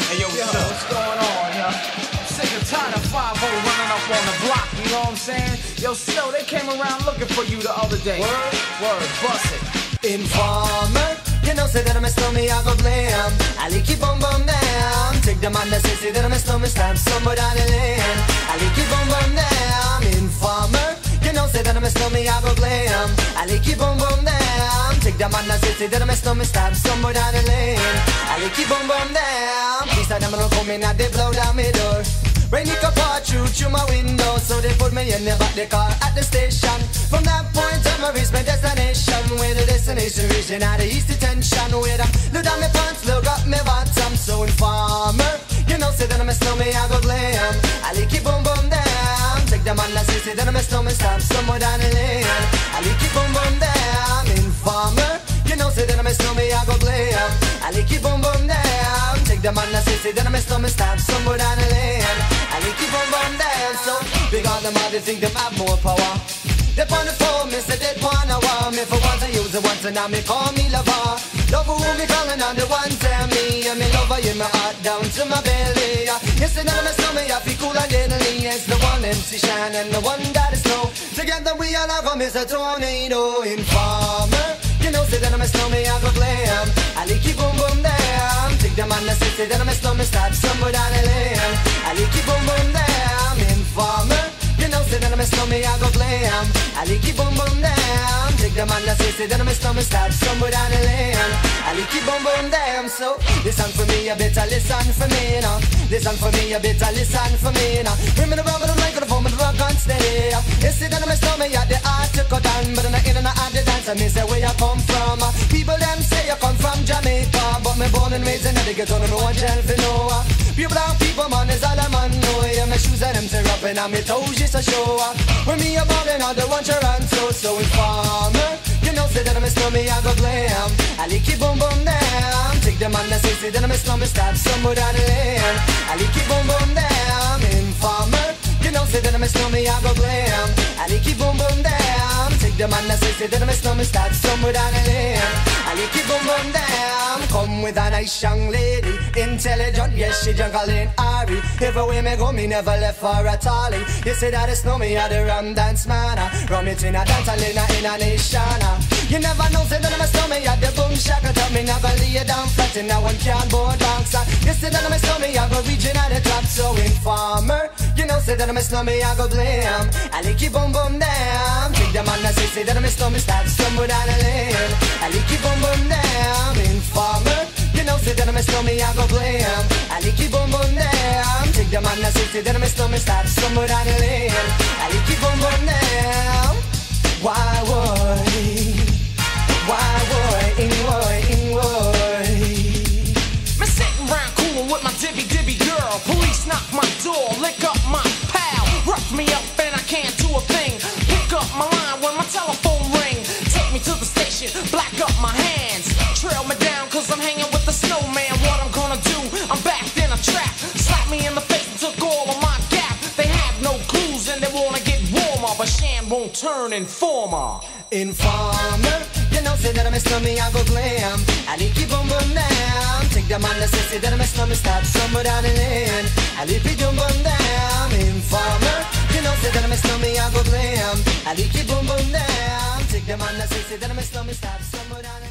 Hey, yo, what's going on, yo? I'm sick and tired of 5-0 running up on the block, you know what I'm saying? Yo, still, they came around looking for you the other day. Word, bust it. Informer, you know, say that I'm a snowman, I go blame. I like keep on down. Take the man that say that I'm a snowman, stamp somewhere down the lane. I like keep on down. Informer, you know, say that I'm a snowman, I go blame. I like keep on down. Take the man that say that I'm a snowman, stamp somewhere down the lane. I like keep on down. These are them gonna come in and they blow down my door. Rain it could pour through my window, so they put me in the back the car at the station. From that point on, I reached my destination. Where the destination region at the east detention. Where I look down my pants, look up my bottom. So informer, you know, say that I'm a snowman, I go blame. I like keep on down. Take the man that say that I'm a snowman, stamp somewhere down the lane. I like keep on down. Informer, you know, say that I'm a snowman, I go blame. I like keep on down. Take the man that say that I'm a snowman, stamp somewhere down the lane. I like keep on down. So because them all they think them have more power. They on the phone, me say they wanna want me for once I use it once and now me call me lover. Lover who me calling on the one tell me and me lover in my heart down to my belly. Yes, and I'm a snowman, I feel cool and deadly. It's the one MC Shine and the one that is snow. Together we all have a Mr. Tornado. Informer, you know, say that I'm a snowman, I go glam. I like keep on down. Take the man that say that I'm a snowman, start somewhere down the lane. I like keep on down. Informer, you know, say that I'm a snowman, I go glam. I like keep on down. Take the man that say that I'm a snowman, start somewhere down the lane. I like keep on down. So listen for me, you better listen for me now. Listen for me, you better listen for me now. Bring me the rubber, the microphone, but the rock on steady. You see that I'm a snowman, yeah, the art to cut down, but in the inner art the dance, I me say where you come from. People them say you come from Jamaica, but me born and raised in the ghetto, no one tell for no. Pure brown people, man, is all I'm on. No, yeah, my shoes and them tear up and my toes just a show. When me a ballin', all the one Toronto, so informer, you know, say that I'm a snowman, I go glam. I like keep on down. Take the man that say that I'm a snowman, start somewhere down the lane. I like keep on down. Informer, you know, say that I'm a snowman, I go glam. I like keep on down. Take the man that say that I'm a snowman, start somewhere down the lane. I like keep on down. Come with a nice young lady, intelligent, yes, she juggling Ari. Everywhere me go, me never left for a tally. You say that it's no me, I the rum dance man. Rum it in a dance, I in a nation. You never know, say that I'm a snowman, I the boom shaka. Tell me never lay you down flat in that one cardboard box. You say that I'm a snowman, I go region at the top. So informer, you know, say that I'm a snowman, I go blame. I like keep on down. Take the man that say that I'm a snowman, start somewhere down the lane. I like keep on down. Informer, you know, say that I'm a snowman, I go blame. I like keep on down. Take the man that say that I'm a snowman, start somewhere down the lane. I like keep on down. Why would? Me sitting round coolin' with my dibby girl. Police knock my door, lick up my pal. Rough me up and I can't do a thing. Pick up my line when my telephone ring. Take me to the station, black up my hands. Trail me down cause I'm hanging with the snowman. What I'm gonna do, I'm backed in a trap. Slap me in the face and took all of my gap. They have no clues and they wanna get warmer, but Shan won't turn informer. Informer, you know, say that I'm a snowman, I go glam. I like keep on down. Take the man that say that I'm a snowman, start somewhere down the lane. I like keep on down. Informer, you know, say that I'm a snowman, I go glam. I like keep on down. Take the man that say that I'm a snowman, start somewhere down the lane.